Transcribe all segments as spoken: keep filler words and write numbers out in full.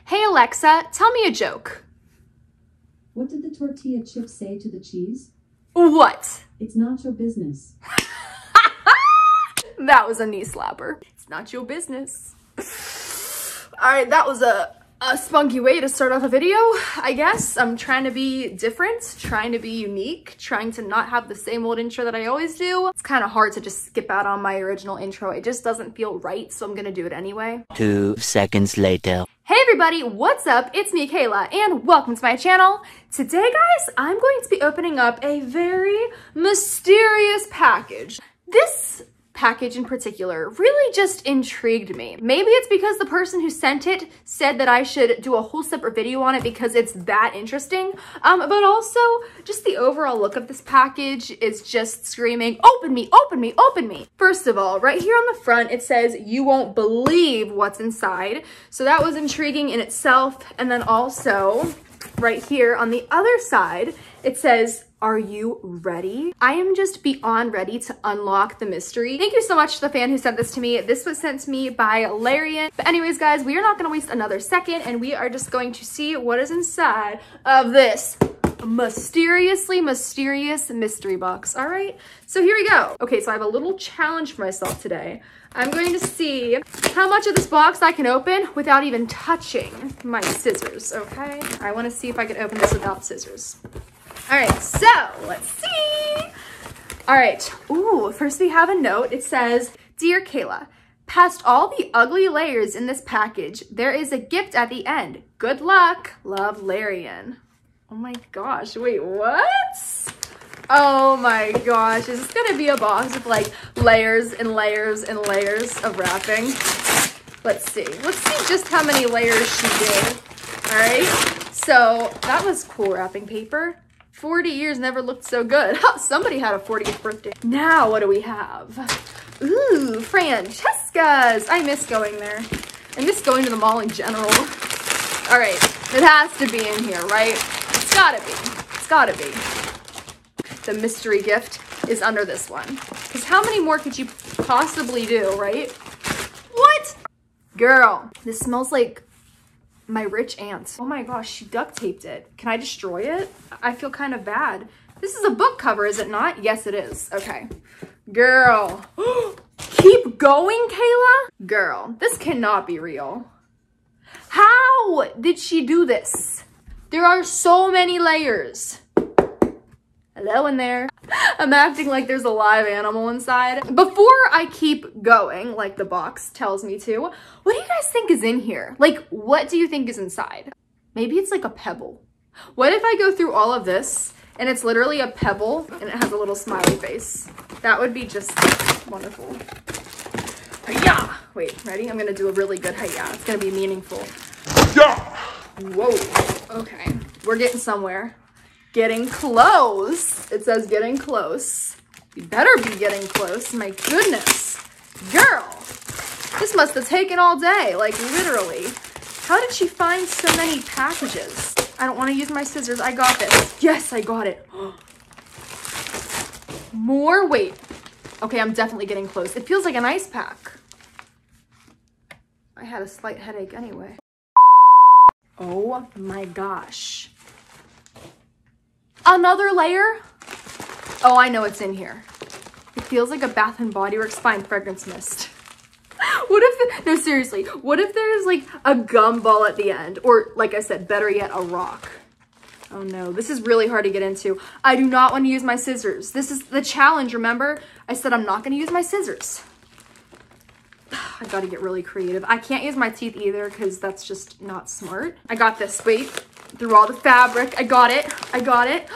Hey Alexa, tell me a joke. What did the tortilla chip say to the cheese? What? It's not your business. That was a knee slapper. It's not your business. All right, that was a, a spunky way to start off a video, I guess. I'm trying to be different, trying to be unique, trying to not have the same old intro that I always do. It's kind of hard to just skip out on my original intro. It just doesn't feel right, so I'm gonna do it anyway. Two seconds later. Hey everybody, what's up? It's me, Kayla, and welcome to my channel. Today, guys, I'm going to be opening up a very mysterious package. This package in particular really just intrigued me. Maybe it's because the person who sent it said that I should do a whole separate video on it because it's that interesting. Um, but also just the overall look of this package is just screaming, open me, open me, open me. First of all, right here on the front, it says, you won't believe what's inside. So that was intriguing in itself. And then also right here on the other side, it says, are you ready? I am just beyond ready to unlock the mystery. Thank you so much to the fan who sent this to me. This was sent to me by Larian. But anyways, guys, we are not gonna waste another second and we are just going to see what is inside of this mysteriously mysterious mystery box. All right, so here we go. Okay, so I have a little challenge for myself today. I'm going to see how much of this box I can open without even touching my scissors, okay? I wanna see if I can open this without scissors. All right, so let's see. All right, ooh, first we have a note. It says, Dear Kayla, past all the ugly layers in this package, there is a gift at the end. Good luck, love, Larian. Oh my gosh, wait, what? Oh my gosh, is this gonna be a box with like layers and layers and layers of wrapping? Let's see, let's see just how many layers she did. All right, so that was cool wrapping paper. forty years never looked so good. Somebody had a fortieth birthday. Now what do we have? Ooh, Francesca's. I miss going there. I miss going to the mall in general. All right, it has to be in here, right? It's gotta be, it's gotta be. The mystery gift is under this one. Because how many more could you possibly do, right? What? Girl, this smells like my rich aunt. Oh my gosh, she duct taped it. Can I destroy it? I feel kind of bad. This is a book cover, is it not? Yes, it is. Okay. Girl. Keep going, Kayla? Girl, this cannot be real. How did she do this? There are so many layers. Hello in there. I'm acting like there's a live animal inside. Before I keep going, like the box tells me to, what do you guys think is in here? Like, what do you think is inside? Maybe it's like a pebble. What if I go through all of this and it's literally a pebble and it has a little smiley face? That would be just wonderful. Hi-ya! Wait, ready? I'm gonna do a really good hi-ya. It's gonna be meaningful. Yeah! Whoa, okay. We're getting somewhere. Getting close. It says getting close. You better be getting close. My goodness. Girl, this must have taken all day, like literally. How did she find so many packages? I don't want to use my scissors. I got this. Yes, I got it. More, wait. Okay, I'm definitely getting close. It feels like an ice pack. I had a slight headache anyway. Oh my gosh. Another layer? Oh, I know what's in here. It feels like a Bath and Body Works Fine Fragrance Mist. What if, the, no seriously, what if there's like a gumball at the end? Or like I said, better yet, a rock. Oh no, this is really hard to get into. I do not want to use my scissors. This is the challenge, remember? I said I'm not gonna use my scissors. I gotta get really creative. I can't use my teeth either because that's just not smart. I got this, wait. Through all the fabric. I got it. I got it.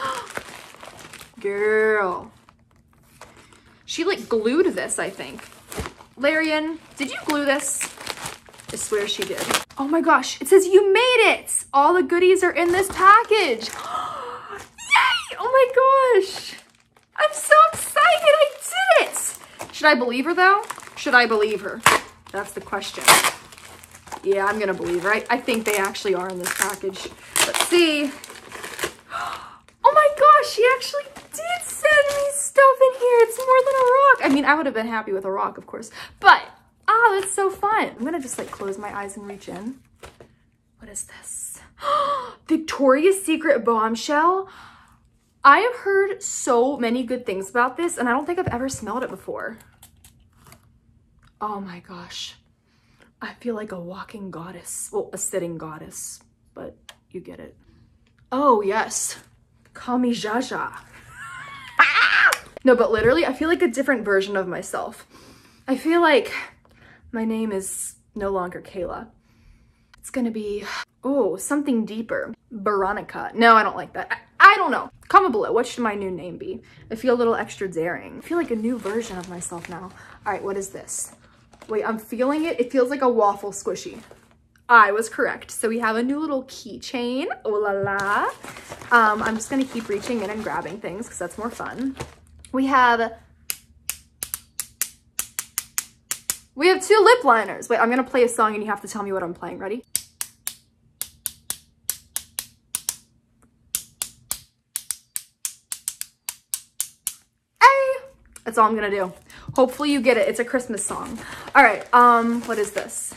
Girl. She like glued this, I think. Larian, did you glue this? I swear she did. Oh my gosh. It says you made it. All the goodies are in this package. Yay! Oh my gosh. I'm so excited. I did it. Should I believe her though? Should I believe her? That's the question. Yeah, I'm gonna believe, right? I think they actually are in this package. Let's see. Oh my gosh, she actually did send me stuff in here. It's more than a rock. I mean, I would have been happy with a rock, of course. But, ah, that's so fun. I'm gonna just like close my eyes and reach in. What is this? Victoria's Secret bombshell. I have heard so many good things about this, and I don't think I've ever smelled it before. Oh my gosh. I feel like a walking goddess. Well, a sitting goddess, but you get it. Oh yes. Call me Jaja. No, but literally, I feel like a different version of myself. I feel like my name is no longer Kayla. It's gonna be, oh, something deeper. Veronica. No, I don't like that. I, I don't know. Comment below. What should my new name be? I feel a little extra daring. I feel like a new version of myself now. All right, what is this? Wait, I'm feeling it. It feels like a waffle squishy. I was correct. So we have a new little keychain. Oh la la. Um, I'm just gonna keep reaching in and grabbing things because that's more fun. We have, we have two lip liners. Wait, I'm gonna play a song and you have to tell me what I'm playing. Ready? Hey! That's all I'm gonna do. Hopefully you get it. It's a Christmas song. All right, um, what is this?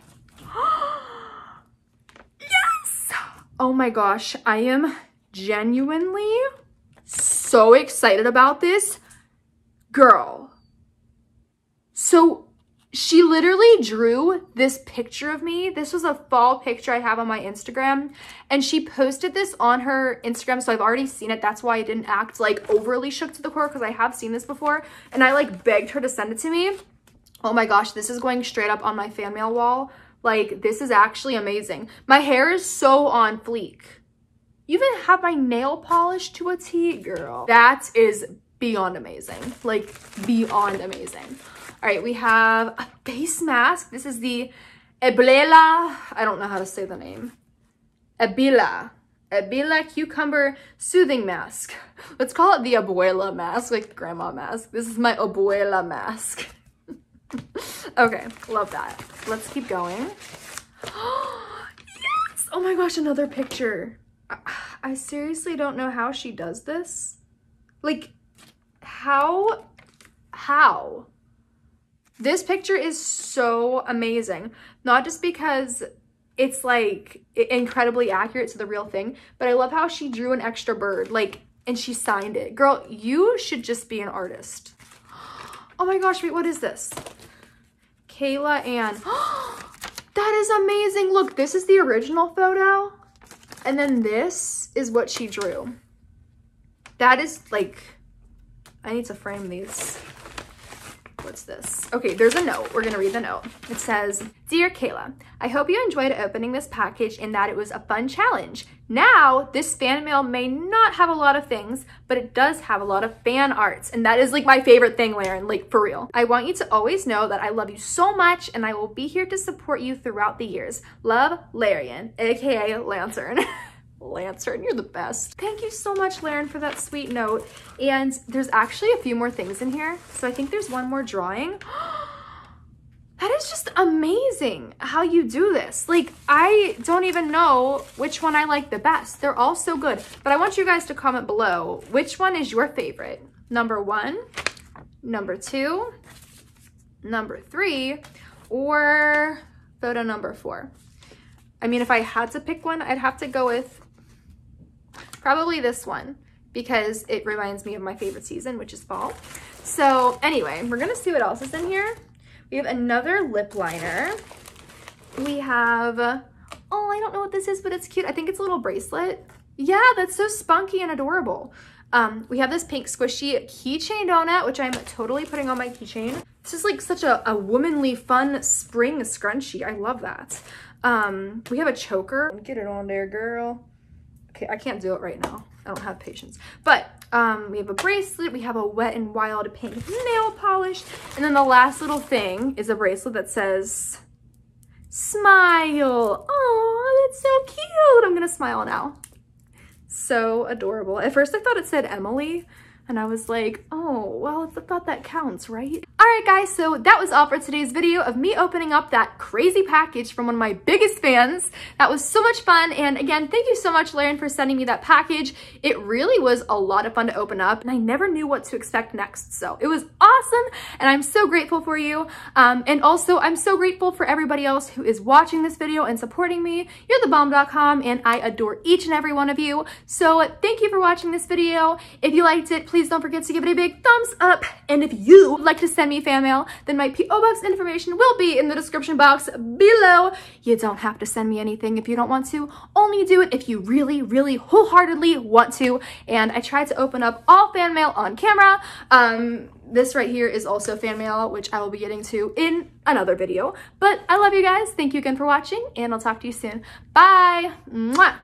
Yes! Oh my gosh, I am genuinely so excited about this. Girl. So she literally drew this picture of me. This was a fall picture I have on my Instagram, and she posted this on her Instagram, so I've already seen it. That's why I didn't act like overly shook to the core, because I have seen this before, and I like begged her to send it to me. Oh my gosh, this is going straight up on my fan mail wall. Like, this is actually amazing. My hair is so on fleek. You even have my nail polish to a T, girl. That is beyond amazing. Like, beyond amazing. All right, we have a face mask. This is the Eblela, I don't know how to say the name. Ebila. Ebila Cucumber Soothing Mask. Let's call it the Abuela mask, like the grandma mask. This is my Abuela mask. Okay, love that. Let's keep going. Yes! Oh my gosh, another picture. I, I seriously don't know how she does this. Like, how? How? This picture is so amazing. Not just because it's like incredibly accurate to the real thing, but I love how she drew an extra bird, like, and she signed it. Girl, you should just be an artist. Oh my gosh, wait, what is this? Kayla Ann. That is amazing. Look, this is the original photo. And then this is what she drew. That is like, I need to frame these. What's this? Okay, there's a note. We're gonna read the note. It says, Dear Kayla, I hope you enjoyed opening this package and that it was a fun challenge. Now, this fan mail may not have a lot of things, but it does have a lot of fan arts. And that is like my favorite thing, Laren, like for real. I want you to always know that I love you so much and I will be here to support you throughout the years. Love, Larian, A K A Lantern. Lantern, you're the best. Thank you so much, Laren, for that sweet note. And there's actually a few more things in here. So I think there's one more drawing. That is just amazing how you do this. Like, I don't even know which one I like the best. They're all so good. But I want you guys to comment below, which one is your favorite? Number one, number two, number three, or photo number four? I mean, if I had to pick one, I'd have to go with probably this one because it reminds me of my favorite season, which is fall. So anyway, we're gonna see what else is in here. We have another lip liner. We have, oh, I don't know what this is, but it's cute. I think it's a little bracelet. Yeah, that's so spunky and adorable. Um, we have this pink squishy keychain donut, which I'm totally putting on my keychain. This is like such a, a womanly fun spring scrunchie. I love that. Um, we have a choker. Get it on there, girl. Okay, I can't do it right now. I don't have patience. But um, we have a bracelet. We have a Wet n Wild pink nail polish. And then the last little thing is a bracelet that says, smile. Oh, that's so cute. I'm gonna smile now. So adorable. At first I thought it said Emily, And I was like, oh, well, I thought that counts, right? All right, guys, so that was all for today's video of me opening up that crazy package from one of my biggest fans. That was so much fun. And again, thank you so much, Lauren, for sending me that package. It really was a lot of fun to open up, and I never knew what to expect next. So it was awesome, and I'm so grateful for you. Um, and also, I'm so grateful for everybody else who is watching this video and supporting me. You're the bomb dot com, and I adore each and every one of you. So thank you for watching this video. If you liked it, please don't forget to give it a big thumbs up. And if you would like to send me fan mail, then my P O box information will be in the description box below. You don't have to send me anything if you don't want to. Only do it if you really, really wholeheartedly want to. And I tried to open up all fan mail on camera. Um, this right here is also fan mail, which I will be getting to in another video. But I love you guys. Thank you again for watching, and I'll talk to you soon. Bye. Mwah.